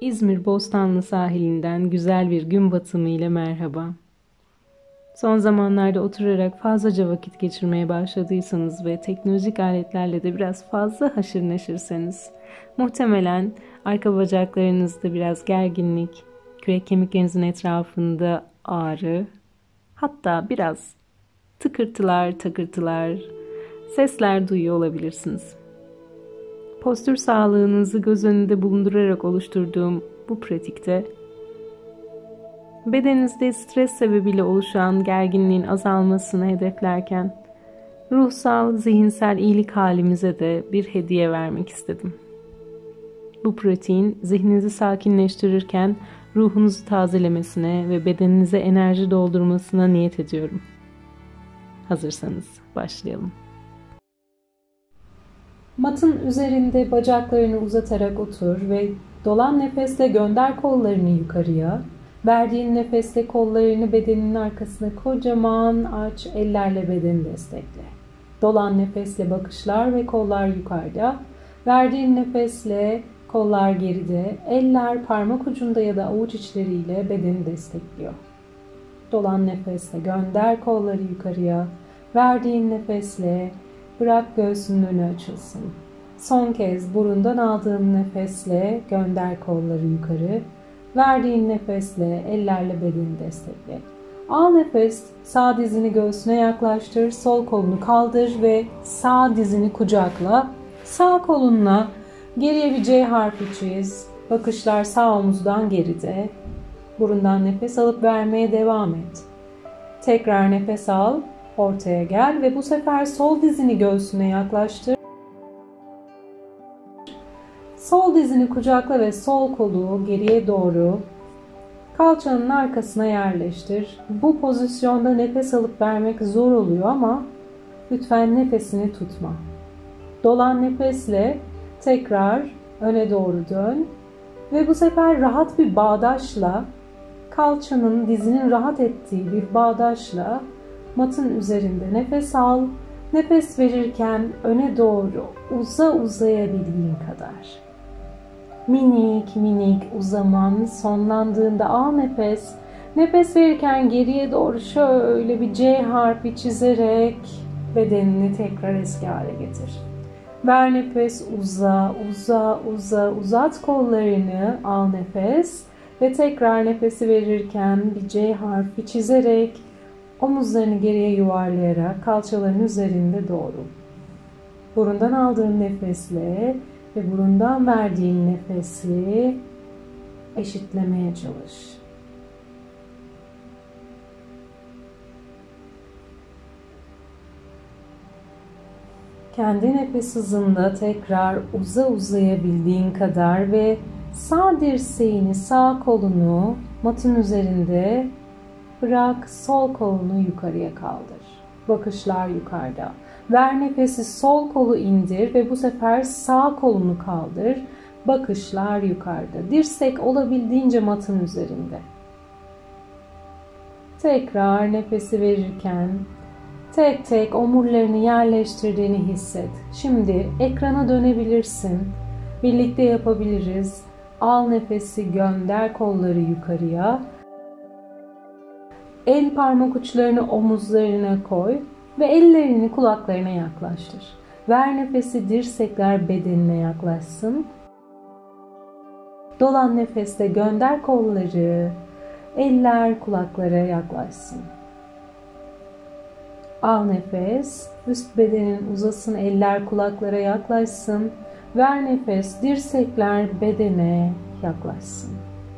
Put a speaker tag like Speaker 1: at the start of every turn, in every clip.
Speaker 1: İzmir Bostanlı sahilinden güzel bir gün batımı ile merhaba. Son zamanlarda oturarak fazlaca vakit geçirmeye başladıysanız ve teknolojik aletlerle de biraz fazla haşır neşirseniz, muhtemelen arka bacaklarınızda biraz gerginlik, kürek kemiklerinizin etrafında ağrı, hatta biraz tıkırtılar, takırtılar, sesler duyuyor olabilirsiniz. Postür sağlığınızı göz önünde bulundurarak oluşturduğum bu pratikte, bedeninizde stres sebebiyle oluşan gerginliğin azalmasını hedeflerken, ruhsal, zihinsel iyilik halimize de bir hediye vermek istedim. Bu pratiğin zihninizi sakinleştirirken ruhunuzu tazelemesine ve bedeninize enerji doldurmasına niyet ediyorum. Hazırsanız başlayalım. Matın üzerinde bacaklarını uzatarak otur ve dolan nefesle gönder kollarını yukarıya. Verdiğin nefesle kollarını bedeninin arkasına kocaman aç, ellerle bedeni destekle. Dolan nefesle bakışlar ve kollar yukarıda. Verdiğin nefesle kollar geride, eller parmak ucunda ya da avuç içleriyle bedeni destekliyor. Dolan nefesle gönder kolları yukarıya. Verdiğin nefesle bırak göğsünün önü açılsın. Son kez burundan aldığın nefesle gönder kolları yukarı. Verdiğin nefesle ellerle bedeni destekle. Al nefes, sağ dizini göğsüne yaklaştır, sol kolunu kaldır ve sağ dizini kucakla. Sağ kolunla geriye bir C harfi çiz. Bakışlar sağ omuzdan geride. Burundan nefes alıp vermeye devam et. Tekrar nefes al, ortaya gel ve bu sefer sol dizini göğsüne yaklaştır. Sol dizini kucakla ve sol kolu geriye doğru kalçanın arkasına yerleştir. Bu pozisyonda nefes alıp vermek zor oluyor ama lütfen nefesini tutma. Dolan nefesle tekrar öne doğru dön ve bu sefer rahat bir bağdaşla, kalçanın dizinin rahat ettiği bir bağdaşla matın üzerinde nefes al. Nefes verirken öne doğru uzayabildiğin kadar. Minik minik uzaman sonlandığında al nefes. Nefes verirken geriye doğru şöyle bir C harfi çizerek bedenini tekrar eski hale getir. Ver nefes, uzat kollarını, al nefes ve tekrar nefesi verirken bir C harfi çizerek omuzlarını geriye yuvarlayarak kalçaların üzerinde doğru. Burundan aldığın nefesle ve burundan verdiğin nefesi eşitlemeye çalış. Kendi nefes hızında tekrar uzayabildiğin kadar ve sağ dirseğini, sağ kolunu matın üzerinde bırak, sol kolunu yukarıya kaldır. Bakışlar yukarıda. Ver nefesi, sol kolu indir ve bu sefer sağ kolunu kaldır. Bakışlar yukarıda. Dirsek olabildiğince matın üzerinde. Tekrar nefesi verirken tek tek omurlarını yerleştirdiğini hisset. Şimdi ekrana dönebilirsin. Birlikte yapabiliriz. Al nefesi, gönder kolları yukarıya. El parmak uçlarını omuzlarına koy ve ellerini kulaklarına yaklaştır. Ver nefesi, dirsekler bedenine yaklaşsın. Dolan nefesle gönder kolları, eller kulaklara yaklaşsın. Al nefes, üst bedenin uzasın, eller kulaklara yaklaşsın. Ver nefes, dirsekler bedene yaklaşsın.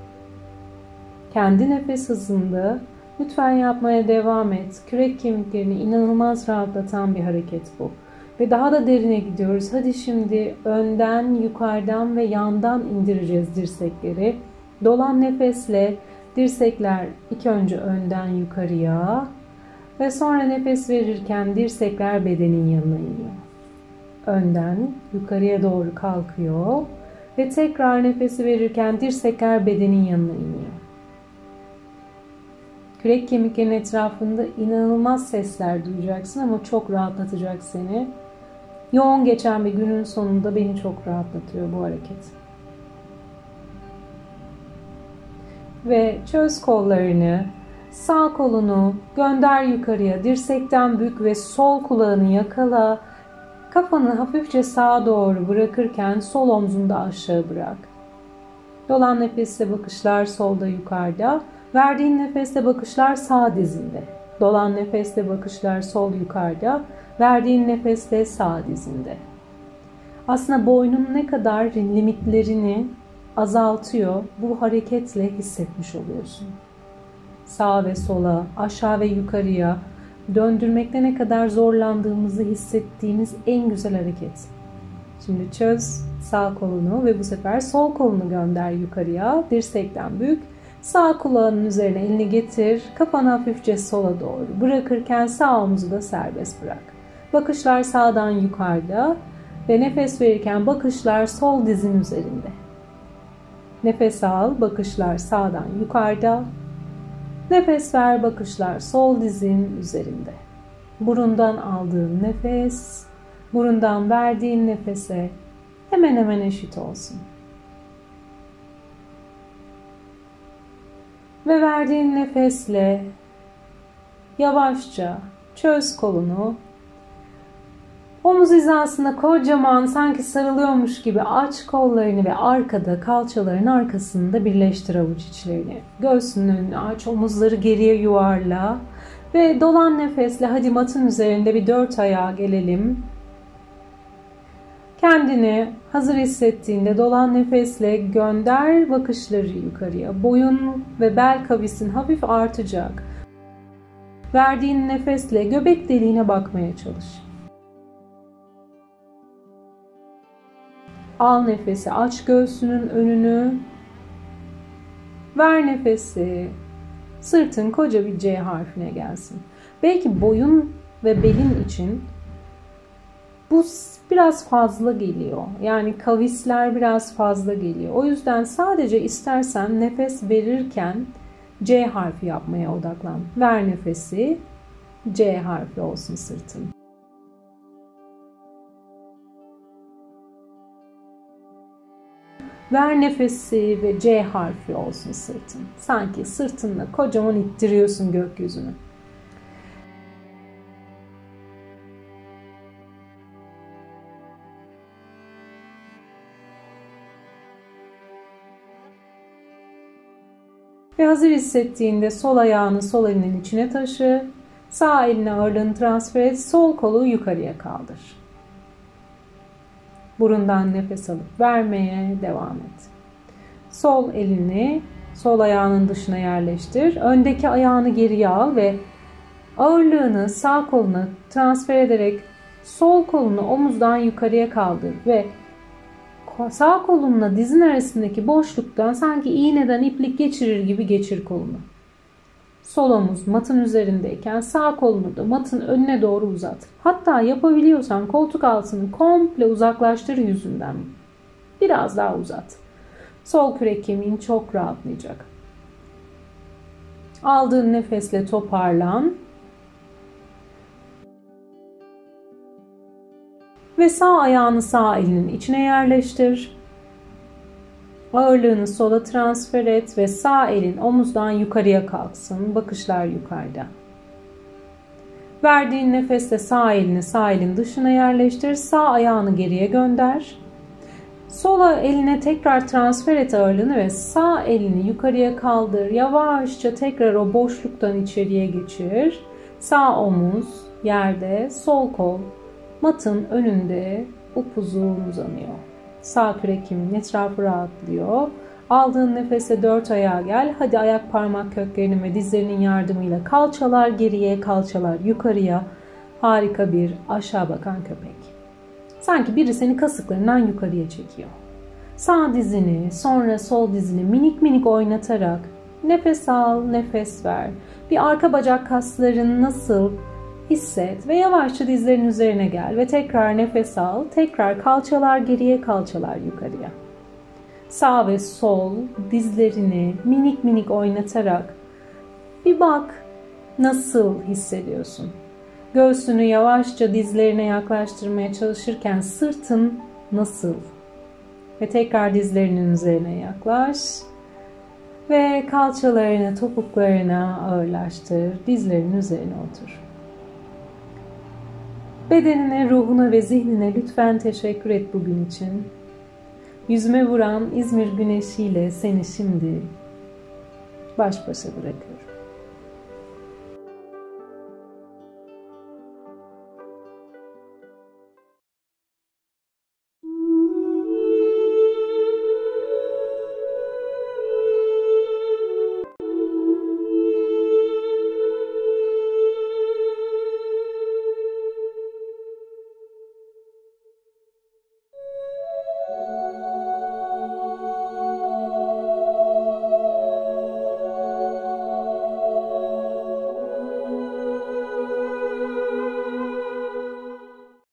Speaker 1: Kendi nefes hızında lütfen yapmaya devam et. Kürek kemiklerini inanılmaz rahatlatan bir hareket bu. Ve daha da derine gidiyoruz. Hadi şimdi önden, yukarıdan ve yandan indireceğiz dirsekleri. Dolan nefesle dirsekler ilk önce önden yukarıya ve sonra nefes verirken dirsekler bedenin yanına iniyor. Önden yukarıya doğru kalkıyor ve tekrar nefesi verirken dirsekler bedenin yanına iniyor. Kürek kemiklerinin etrafında inanılmaz sesler duyacaksın ama çok rahatlatacak seni. Yoğun geçen bir günün sonunda beni çok rahatlatıyor bu hareket. ve çöz kollarını. Sağ kolunu gönder yukarıya, dirsekten bük ve sol kulağını yakala. Kafanı hafifçe sağa doğru bırakırken sol omzunu da aşağı bırak. Dolan nefesle bakışlar solda yukarıda. Verdiğin nefesle bakışlar sağ dizinde. Dolan nefesle bakışlar sol yukarıda. Verdiğin nefesle sağ dizinde. Aslında boynun ne kadar limitlerini azaltıyor, bu hareketle hissetmiş oluyorsun. Sağa ve sola, aşağı ve yukarıya döndürmekte ne kadar zorlandığımızı hissettiğimiz en güzel hareket. Şimdi çöz sağ kolunu ve bu sefer sol kolunu gönder yukarıya. Dirsekten bük. Sağ kulağının üzerine elini getir. Kafanı hafifçe sola doğru bırakırken sağ omuzu da serbest bırak. Bakışlar sağdan yukarıda ve nefes verirken bakışlar sol dizin üzerinde. Nefes al, bakışlar sağdan yukarıda. Nefes ver, bakışlar sol dizin üzerinde. Burundan aldığın nefes, burundan verdiğin nefese hemen hemen eşit olsun. Ve verdiğin nefesle yavaşça çöz kolunu. Omuz hizasında kocaman sanki sarılıyormuş gibi aç kollarını ve arkada kalçaların arkasında birleştir avuç içlerini. Göğsünün önünü aç, omuzları geriye yuvarla ve dolan nefesle hadi matın üzerinde bir 4 ayağa gelelim. Kendini hazır hissettiğinde dolan nefesle gönder bakışları yukarıya. Boyun ve bel kavisin hafif artacak. Verdiğin nefesle göbek deliğine bakmaya çalış. Al nefesi, aç göğsünün önünü. Ver nefesi. Sırtın koca bir C harfine gelsin. Belki boyun ve belin için bu biraz fazla geliyor. Yani kavisler biraz fazla geliyor. O yüzden sadece istersen nefes verirken C harfi yapmaya odaklan. Ver nefesi. C harfi olsun sırtın. Ver nefesi ve C harfi olsun sırtın. Sanki sırtınla kocaman ittiriyorsun gökyüzünü. Ve hazır hissettiğinde sol ayağını sol elinin içine taşı. Sağ eline ağırlığını transfer et. Sol kolu yukarıya kaldır. Burundan nefes alıp vermeye devam et. Sol elini sol ayağının dışına yerleştir. Öndeki ayağını geriye al ve ağırlığını sağ koluna transfer ederek sol kolunu omuzdan yukarıya kaldır ve sağ kolunla dizin arasındaki boşluktan sanki iğneden iplik geçirir gibi geçir kolunu. Sol omuz matın üzerindeyken sağ kolunu da matın önüne doğru uzat. Hatta yapabiliyorsan koltuk altını komple uzaklaştır yüzünden. Biraz daha uzat. Sol kürek kemiğin çok rahatlayacak. Aldığın nefesle toparlan. Ve sağ ayağını sağ elinin içine yerleştir. Ağırlığını sola transfer et ve sağ elin omuzdan yukarıya kalksın. Bakışlar yukarıda. Verdiğin nefesle sağ elini sağ elin dışına yerleştir. Sağ ayağını geriye gönder. Sola eline tekrar transfer et ağırlığını ve sağ elini yukarıya kaldır. Yavaşça tekrar o boşluktan içeriye geçir. Sağ omuz yerde, sol kol matın önünde upuzun uzanıyor. Sağ kürek kemiğinin etrafı rahatlıyor. Aldığın nefese 4 ayağa gel. Hadi ayak parmak köklerinin ve dizlerinin yardımıyla kalçalar geriye, kalçalar yukarıya. Harika bir aşağı bakan köpek. Sanki biri seni kasıklarından yukarıya çekiyor. Sağ dizini, sonra sol dizini minik minik oynatarak nefes al, nefes ver. Bir arka bacak kasların nasıl hisset ve yavaşça dizlerin üzerine gel ve tekrar nefes al. Tekrar kalçalar geriye, kalçalar yukarıya. Sağ ve sol dizlerini minik minik oynatarak bir bak nasıl hissediyorsun. Göğsünü yavaşça dizlerine yaklaştırmaya çalışırken sırtın nasıl? Ve tekrar dizlerinin üzerine yaklaş. Ve kalçalarını topuklarına ağırlaştır. Dizlerin üzerine otur. Bedenine, ruhuna ve zihnine lütfen teşekkür et bugün için. Yüzüme vuran İzmir güneşiyle seni şimdi baş başa bırakıyorum.